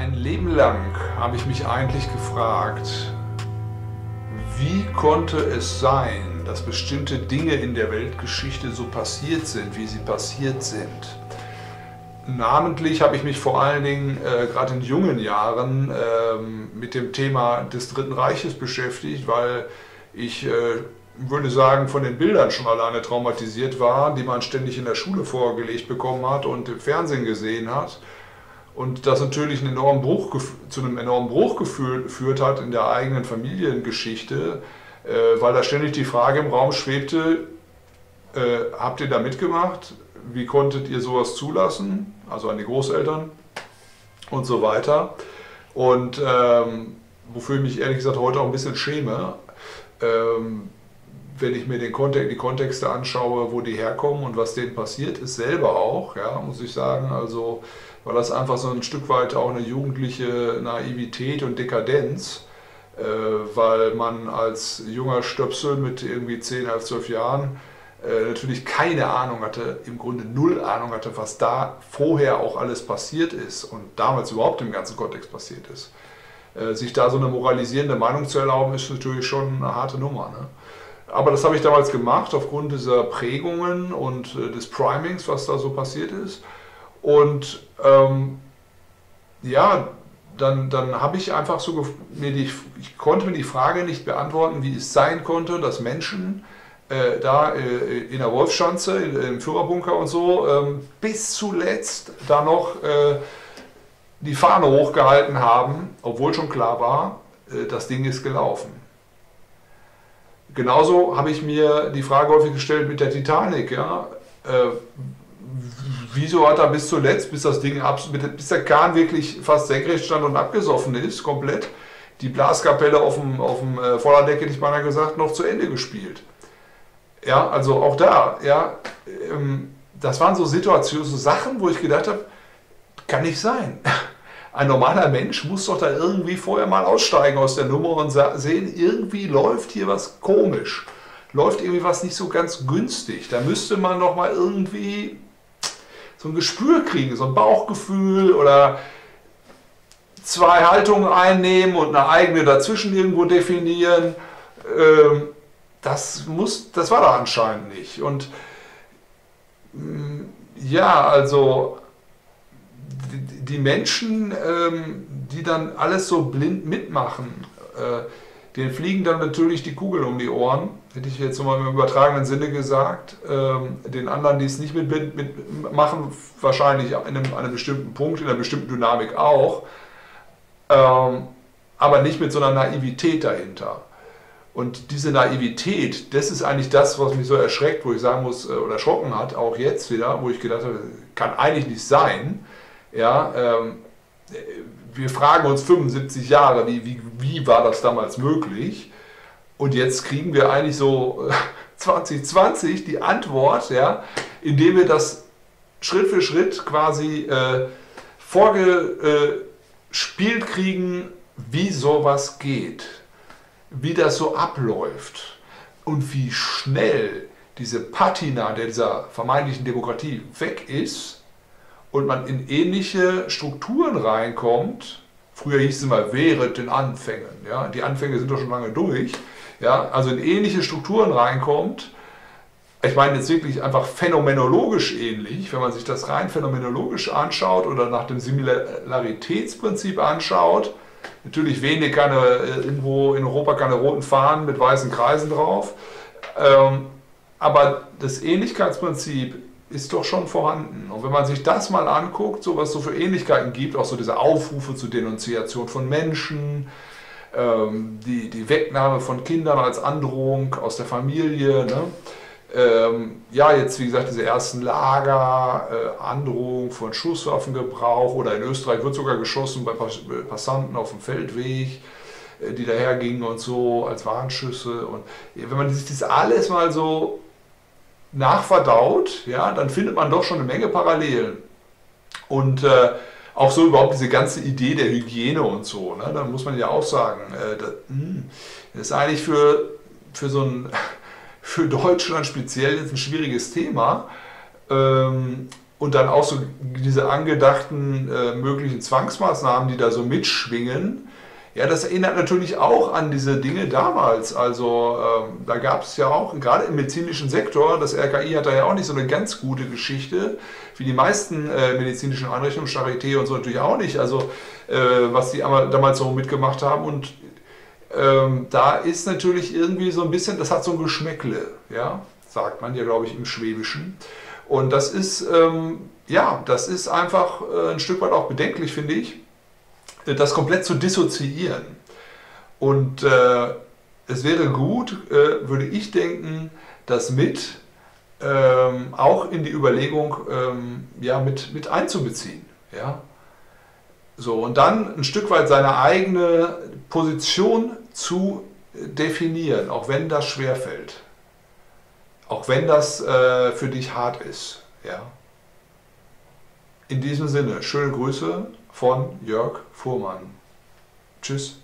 Mein Leben lang habe ich mich eigentlich gefragt, wie konnte es sein, dass bestimmte Dinge in der Weltgeschichte so passiert sind, wie sie passiert sind. Namentlich habe ich mich vor allen Dingen gerade in jungen Jahren mit dem Thema des Dritten Reiches beschäftigt, weil ich würde sagen, von den Bildern schon alleine traumatisiert war, die man ständig in der Schule vorgelegt bekommen hat und im Fernsehen gesehen hat. Und das natürlich einen enormen Bruch, zu einem enormen Bruch geführt hat in der eigenen Familiengeschichte, weil da ständig die Frage im Raum schwebte, habt ihr da mitgemacht? Wie konntet ihr sowas zulassen? Also an die Großeltern und so weiter. Und wofür ich mich ehrlich gesagt heute auch ein bisschen schäme, wenn ich mir die Kontexte anschaue, wo die herkommen und was denen passiert ist, selber auch, ja, muss ich sagen, also war das einfach so ein Stück weit auch eine jugendliche Naivität und Dekadenz, weil man als junger Stöpsel mit irgendwie 10, 11, 12 Jahren natürlich keine Ahnung hatte, im Grunde null Ahnung hatte, was da vorher auch alles passiert ist und damals überhaupt im ganzen Kontext passiert ist. Sich da so eine moralisierende Meinung zu erlauben, ist natürlich schon eine harte Nummer, ne? Aber das habe ich damals gemacht, aufgrund dieser Prägungen und des Primings, was da so passiert ist. Und ja, dann habe ich einfach so, ich konnte mir die Frage nicht beantworten, wie es sein konnte, dass Menschen da in der Wolfschanze, im Führerbunker und so, bis zuletzt da noch die Fahne hochgehalten haben, obwohl schon klar war, das Ding ist gelaufen. Genauso habe ich mir die Frage häufig gestellt mit der Titanic, ja. Wieso hat er bis zuletzt, bis bis der Kahn wirklich fast senkrecht stand und abgesoffen ist, komplett, die Blaskapelle auf dem Vorderdeck, hätte ich beinahe gesagt, noch zu Ende gespielt? Ja, also auch da, ja, das waren so Situationen, so Sachen, wo ich gedacht habe, kann nicht sein. Ein normaler Mensch muss doch da irgendwie vorher mal aussteigen aus der Nummer und sehen, irgendwie läuft hier was komisch, läuft irgendwie was nicht so ganz günstig. Da müsste man doch mal irgendwie so ein Gespür kriegen, so ein Bauchgefühl oder zwei Haltungen einnehmen und eine eigene dazwischen irgendwo definieren. Das war da anscheinend nicht. Und ja, also die Menschen, die dann alles so blind mitmachen, denen fliegen dann natürlich die Kugeln um die Ohren, hätte ich jetzt mal im übertragenen Sinne gesagt. Den anderen, die es nicht mitmachen, wahrscheinlich an einem bestimmten Punkt, in einer bestimmten Dynamik auch, aber nicht mit so einer Naivität dahinter. Und diese Naivität, das ist eigentlich das, was mich so erschreckt, wo ich sagen muss, oder erschrocken hat, auch jetzt wieder, wo ich gedacht habe, kann eigentlich nicht sein. Ja, wir fragen uns 75 Jahre, wie war das damals möglich? Und jetzt kriegen wir eigentlich so 2020 die Antwort, ja, indem wir das Schritt für Schritt quasi vorgespielt kriegen, wie sowas geht, wie das so abläuft und wie schnell diese Patina dieser vermeintlichen Demokratie weg ist und man in ähnliche Strukturen reinkommt. Früher hieß es immer, während den Anfängen. Ja? Die Anfänge sind doch schon lange durch. Ja? Also in ähnliche Strukturen reinkommt. Ich meine jetzt wirklich einfach phänomenologisch ähnlich, wenn man sich das rein phänomenologisch anschaut oder nach dem Similaritätsprinzip anschaut. Natürlich wehen irgendwo in Europa keine roten Fahnen mit weißen Kreisen drauf. Aber das Ähnlichkeitsprinzip ist doch schon vorhanden. Und wenn man sich das mal anguckt, so was es so für Ähnlichkeiten gibt, auch so diese Aufrufe zur Denunziation von Menschen, die Wegnahme von Kindern als Androhung aus der Familie, ne? Ja, jetzt wie gesagt diese ersten Lager, Androhung von Schusswaffengebrauch oder in Österreich wird sogar geschossen bei Passanten auf dem Feldweg, die dahergingen und so als Warnschüsse. Und wenn man sich das alles mal so nachverdaut, ja, dann findet man doch schon eine Menge Parallelen. Und auch so überhaupt diese ganze Idee der Hygiene und so, ne, da muss man ja auch sagen, das ist eigentlich für Deutschland speziell jetzt ein schwieriges Thema, und dann auch so diese angedachten möglichen Zwangsmaßnahmen, die da so mitschwingen, ja, das erinnert natürlich auch an diese Dinge damals. Also da gab es ja auch, gerade im medizinischen Sektor, das RKI hat da ja auch nicht so eine ganz gute Geschichte, wie die meisten medizinischen Einrichtungen, Charité und so natürlich auch nicht, also was die damals so mitgemacht haben. Und da ist natürlich irgendwie so ein bisschen, das hat so ein Geschmäckle, ja, sagt man ja, glaube ich, im Schwäbischen. Und das ist, ja, das ist einfach ein Stück weit auch bedenklich, finde ich, das komplett zu dissoziieren. Und es wäre gut, würde ich denken, das auch in die Überlegung ja, mit einzubeziehen. Ja? So, und dann ein Stück weit seine eigene Position zu definieren, auch wenn das schwerfällt. Auch wenn das für dich hart ist. Ja? In diesem Sinne, schöne Grüße von Jörg Fuhrmann. Tschüss.